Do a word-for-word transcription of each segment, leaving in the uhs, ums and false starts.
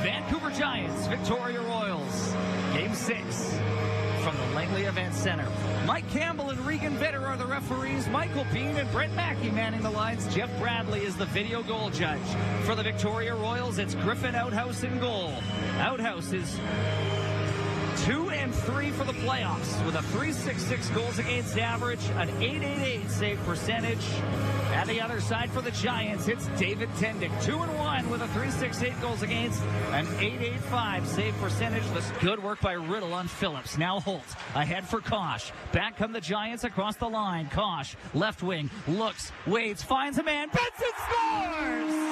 Vancouver Giants, Victoria Royals. Game six from the Langley Event Center. Mike Campbell and Regan Vetter are the referees. Michael Bean and Brent Mackey manning the lines. Jeff Bradley is the video goal judge. For the Victoria Royals, it's Griffin Outhouse in goal. Outhouse is two and three for the playoffs with a three sixty-six goals against average, an eight eighty-eight save percentage. At the other side for the Giants, it's David Tendick, two and one with a three sixty-eight goals against, an eight eighty-five save percentage. This good work by Riddle on Phillips. Now Holt ahead for Kosh. Back come the Giants across the line. Kosh, left wing, looks, waits, finds a man. Benson scores!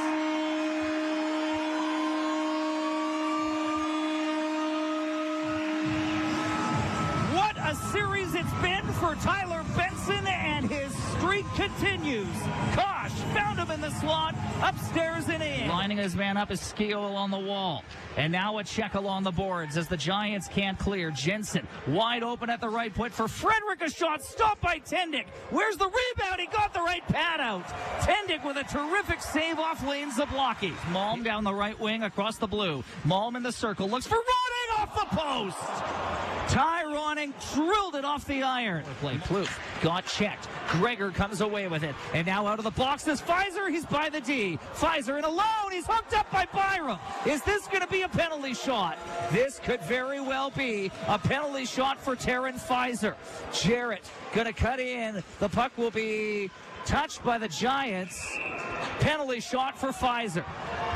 A series it's been for Tyler Benson, and his streak continues. Kosh found him in the slot, upstairs and in. Lining his man up is Skio along the wall. And now a check along the boards as the Giants can't clear. Jensen wide open at the right point for Frederick. A shot stopped by Tendick. Where's the rebound? He got the right pad out. Tendick with a terrific save off Lane Zablocki. Malm down the right wing across the blue. Malm in the circle. Looks for Ronning off the post. Ty Ronning drilled it off the iron. Play Plouffe got checked. Gregor comes away with it. And now out of the box is Pfizer. He's by the D. Pfizer in alone. He's hooked up by Byram. Is this going to be a penalty shot? This could very well be a penalty shot for Taryn Pfizer. Jarrett going to cut in. The puck will be touched by the Giants. Penalty shot for Pfizer.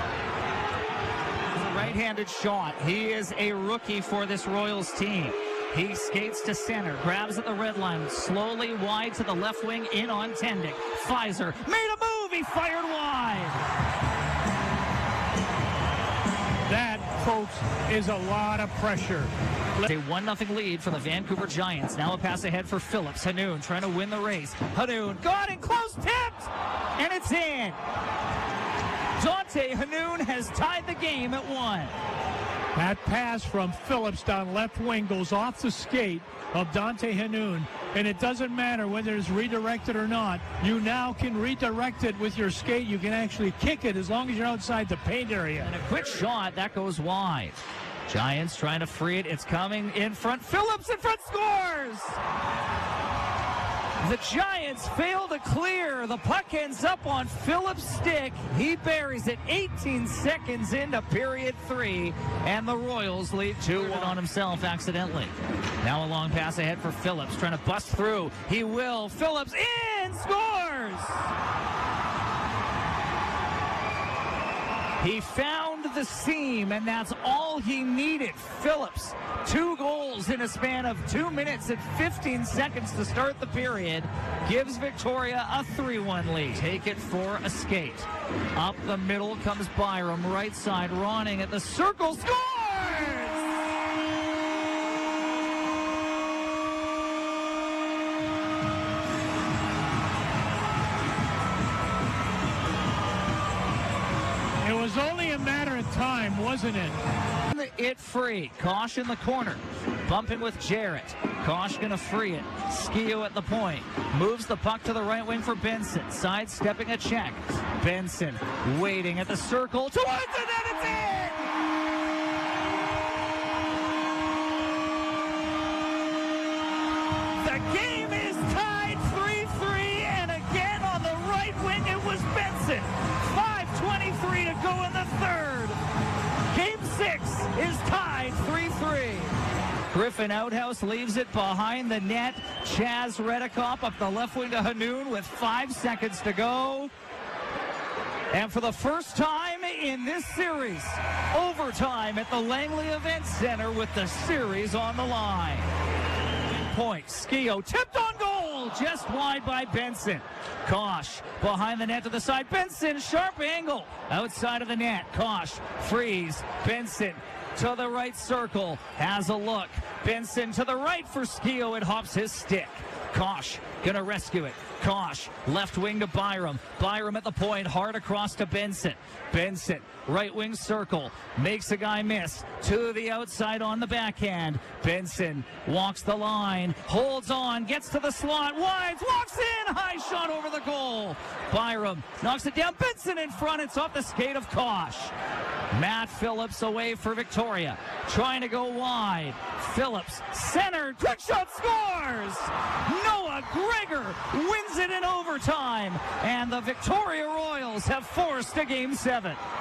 Right-handed shot. He is a rookie for this Royals team. He skates to center, grabs at the red line, slowly wide to the left wing, in on Tendick. Pfizer made a move. He fired wide. That, folks, is a lot of pressure. A one nothing lead for the Vancouver Giants. Now a pass ahead for Phillips. Hanoun trying to win the race. Hanoun got it, close, tipped, and it's in. Dante Hanoun has tied the game at one. That pass from Phillips down left wing goes off the skate of Dante Hanoun, and it doesn't matter whether it's redirected or not. You now can redirect it with your skate. You can actually kick it as long as you're outside the paint area. And a quick shot, that goes wide. Giants trying to free it. It's coming in front. Phillips in front, scores! The Giants fail to clear. The puck ends up on Phillips' stick. He buries it eighteen seconds into period three, and the Royals lead two one on himself accidentally. Now a long pass ahead for Phillips, trying to bust through. He will. Phillips in, scores! He found the seam, and that's all he needed. Phillips, two goals in a span of two minutes and fifteen seconds to start the period, gives Victoria a three one lead. Take it for a skate. Up the middle comes Byram, right side, Ronning at the circle, scores! It was only a matter of time, wasn't it? It free. Kosh in the corner. Bumping with Jarrett. Kosh going to free it. Skio at the point. Moves the puck to the right wing for Benson. Sidestepping a check. Benson waiting at the circle. Towards it, and it's in! The game is tied three three, and again on the right wing it was Benson. five twenty-three to go in the third. Game six is tied three three. Griffin Outhouse leaves it behind the net. Chaz Redikoff up the left wing to Hanoun with five seconds to go. And for the first time in this series, overtime at the Langley Event Center with the series on the line. Point, Skio tipped on goal, just wide by Benson. Kosh behind the net to the side. Benson, sharp angle outside of the net. Kosh frees. Benson to the right circle, has a look. Benson to the right for Skio. It hops his stick. Kosh gonna rescue it. Kosh left wing to Byram. Byram at the point, hard across to Benson. Benson right wing circle, makes a guy miss to the outside on the backhand. Benson walks the line, holds on, gets to the slot, wides, walks in, high shot over the goal. Byram knocks it down. Benson in front. It's off the skate of Kosh. Matt Phillips away for Victoria. Trying to go wide. Phillips, center, quick shot, scores! Noah Gregor wins it in overtime. And the Victoria Royals have forced a game seven.